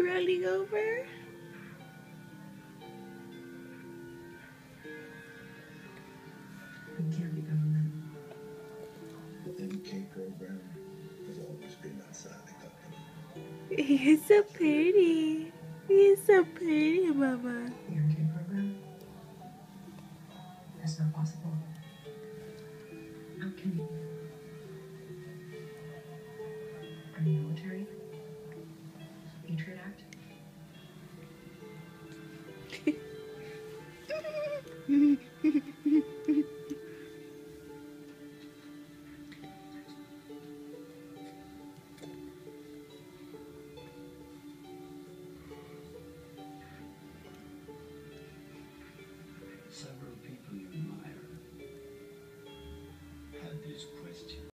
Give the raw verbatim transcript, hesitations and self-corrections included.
you rolling over? We can't be government. The M K program has always been outside the company. You're so pretty. You're so pretty, Mama. The M K program? That's not possible. How can you? Are you military? Patriot Act? Several people you admire had this question.